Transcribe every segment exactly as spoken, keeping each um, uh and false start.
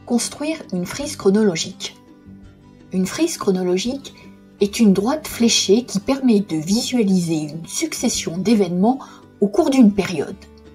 construire une frise chronologique. Une frise chronologique est une droite fléchée qui permet de visualiser une succession d'événements au cours d'une période.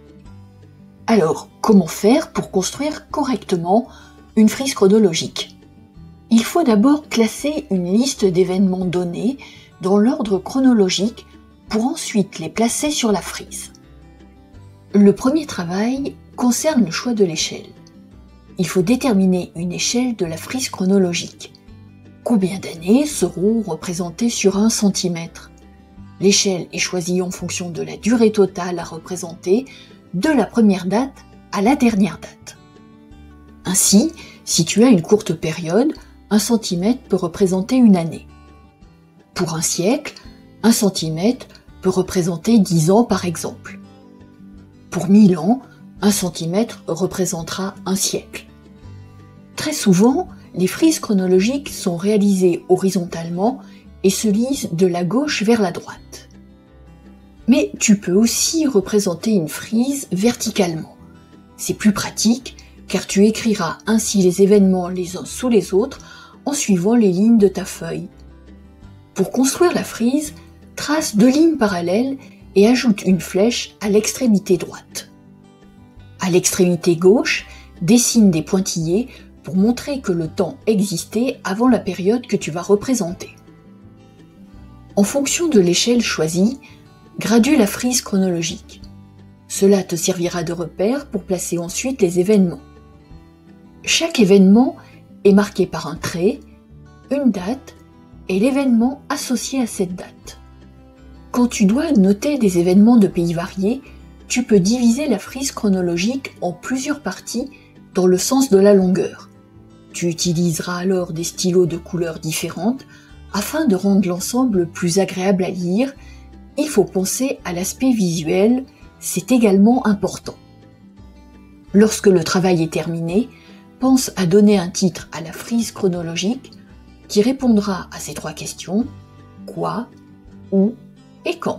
Alors, comment faire pour construire correctement une frise chronologique? Il faut d'abord classer une liste d'événements donnés dans l'ordre chronologique pour ensuite les placer sur la frise. Le premier travail concerne le choix de l'échelle. Il faut déterminer une échelle de la frise chronologique. Combien d'années seront représentées sur un centimètre? L'échelle est choisie en fonction de la durée totale à représenter, de la première date à la dernière date. Ainsi, si tu as une courte période, un centimètre peut représenter une année. Pour un siècle, un centimètre peut représenter dix ans par exemple. Pour mille ans, un centimètre représentera un siècle. Très souvent, les frises chronologiques sont réalisées horizontalement et se lisent de la gauche vers la droite. Mais tu peux aussi représenter une frise verticalement. C'est plus pratique car tu écriras ainsi les événements les uns sous les autres en suivant les lignes de ta feuille. Pour construire la frise, trace deux lignes parallèles et ajoute une flèche à l'extrémité droite. À l'extrémité gauche, dessine des pointillés pour montrer que le temps existait avant la période que tu vas représenter. En fonction de l'échelle choisie, gradue la frise chronologique. Cela te servira de repère pour placer ensuite les événements. Chaque événement est marqué par un trait, une date et l'événement associé à cette date. Quand tu dois noter des événements de pays variés, tu peux diviser la frise chronologique en plusieurs parties dans le sens de la longueur. Tu utiliseras alors des stylos de couleurs différentes afin de rendre l'ensemble plus agréable à lire. Il faut penser à l'aspect visuel, c'est également important. Lorsque le travail est terminé, pense à donner un titre à la frise chronologique qui répondra à ces trois questions: quoi, où et quand.